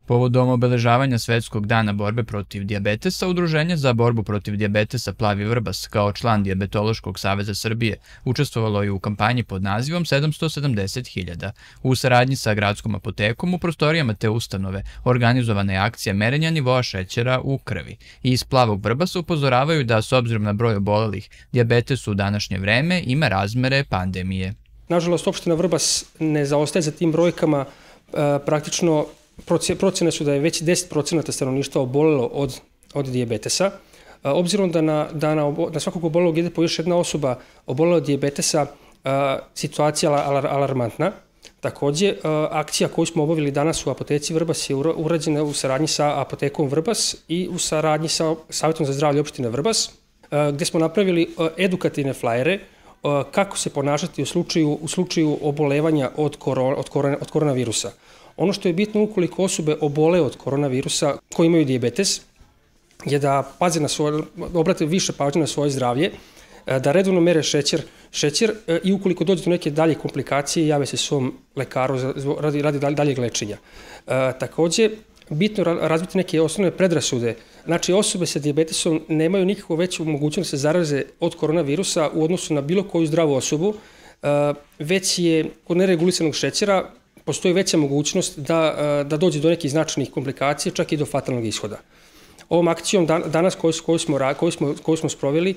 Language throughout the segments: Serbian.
Povodom obeležavanja Svetskog dana borbe protiv dijabetesa, Udruženje za borbu protiv dijabetesa Plavi Vrbas, kao član Dijabetološkog saveza Srbije, učestvovalo je u kampanji pod nazivom 770.000. U saradnji sa gradskom apotekom u prostorijama te ustanove organizovana je akcija merenja nivoa šećera u krvi. Iz Plavog Vrbasa upozoravaju da, s obzirom na broj obolelih, dijabetes u današnje vreme ima razmere pandemije. Nažalost, opština Vrbas ne zaostaje za tim brojkama, praktično procene su da je već 10% stanovništva obolelo od dijabetesa. Obzirom da na svakog obolelog ide po još jedna osoba obolela od dijabetesa, situacija je alarmantna. Takođe, akcija koju smo obavili danas u apoteci Vrbas je urađena u saradnji sa apotekom Vrbas i u saradnji sa Savjetom za zdravlje opštine Vrbas, gde smo napravili edukativne flajere kako se ponašati u slučaju obolevanja od koronavirusa. Ono što je bitno ukoliko osobe obole od koronavirusa koji imaju dijabetes je da obrate više pažnje na svoje zdravlje, da redovno mere šećer i ukoliko dođe do neke dalje komplikacije jave se svom lekaru radi daljeg lečenja. Takođe, bitno je razviti neke osnovne predrasude. Znači, osobe sa dijabetesom nemaju nikakvu veću mogućnost da se zaraze od koronavirusa u odnosu na bilo koju zdravu osobu, već je kod neregulisanog šećera postoji veća mogućnost da dođe do nekih značajnih komplikacija, čak i do fatalnog ishoda. Ovom akcijom danas koju smo sproveli,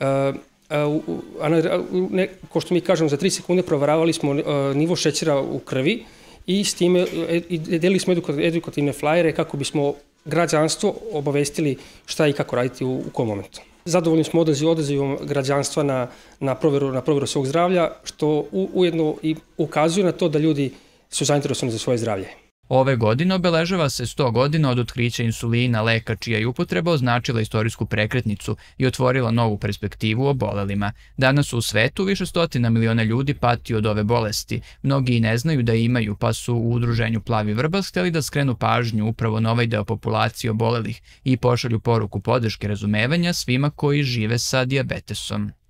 ko što mi kažemo, za 3 sekunde proveravali smo nivo šećera u krvi i s time delili smo edukativne flajere kako bismo građanstvo obavestili šta i kako raditi u kom momentu. Zadovoljni smo odazivom građanstva na proveru svog zdravlja, što ujedno i ukazuje na to da ljudi su zainteresovani za svoje zdravlje. Ove godine obeležava se 100 godina od otkrića insulina, leka čija je upotreba označila istorijsku prekretnicu i otvorila novu perspektivu obolelima. Danas u svetu više stotina miliona ljudi pati od ove bolesti. Mnogi i ne znaju da imaju, pa su u Udruženju Plavi Vrbas hteli da skrenu pažnju upravo na ovaj deo populacije obolelih i pošalju poruku podrške razumevanja svima koji žive sa dijabetesom.